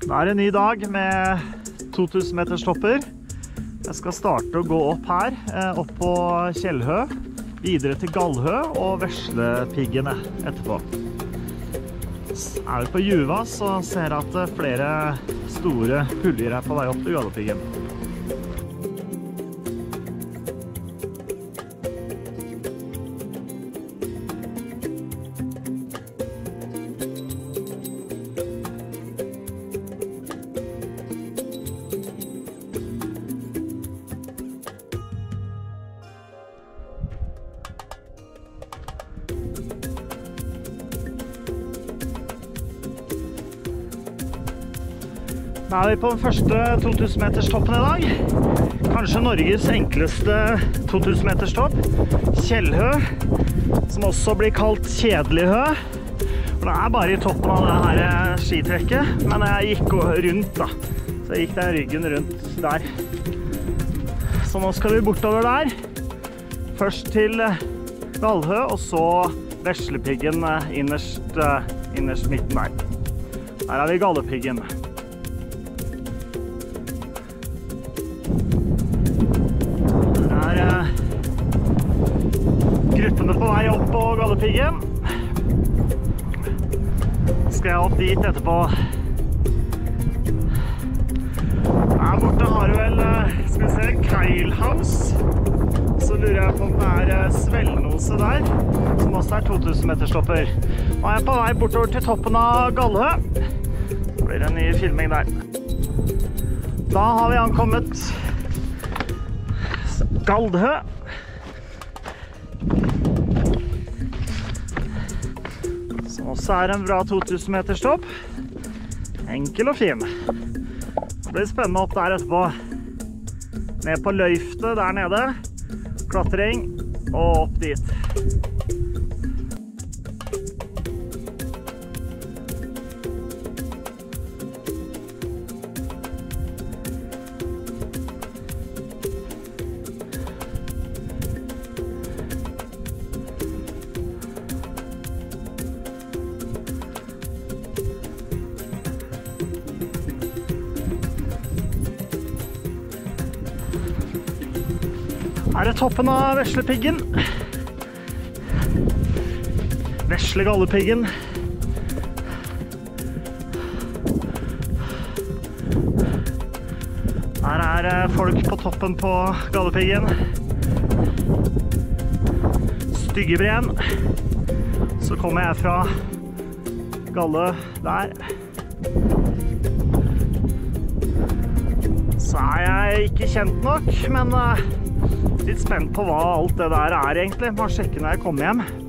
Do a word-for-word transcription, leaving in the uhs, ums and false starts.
Det er en ny dag med to tusen meters topper. Jeg skal starte å gå opp her, opp på Kjellhø, videre til Galdhø og Veslepiggene etterpå. Er vi på Juva, så ser jeg at flere store puljer er på vei opp til Galdhøpiggen. Da er vi på den første to tusen meters toppen i dag. Kanskje Norges enkleste to tusen meters topp. Kjellhø, som også blir kalt Kjedeligø. For det er bare i toppen av det her skitrekket, men jeg gikk rundt da. Så jeg gikk der ryggen rundt der. Så nå skal vi bortover der. Først til Galdhø, og så Veslepiggen innerst, innerst midten der. Der er vi Galdhøpiggen. Gruppene på vei opp på Galdhøpiggen. Skal jeg opp dit etterpå. Her borte har du vel, skal vi se, Keilhouse. Så lurer jeg på om det er Svelnose der, som også er to tusen meters topper. Nå er jeg på vei bortover til toppen av Galdhø. Så blir det en ny filming der. Da har vi ankommet Galdhø. Som også er en bra to tusen meters topp. Enkel og fin. Det blir spennende opp der etterpå. Ned på løyftet der nede. Klatring og opp dit. Her er toppen av Veslepiggen. Vesle-Galdhøpiggen. Her er folk på toppen på Galdhøpiggen. Styggebren. Så kommer jeg fra Galdhø der. Så er jeg ikke kjent nok, men litt spent på hva alt det der er egentlig. Må sjekke når jeg kommer hjem.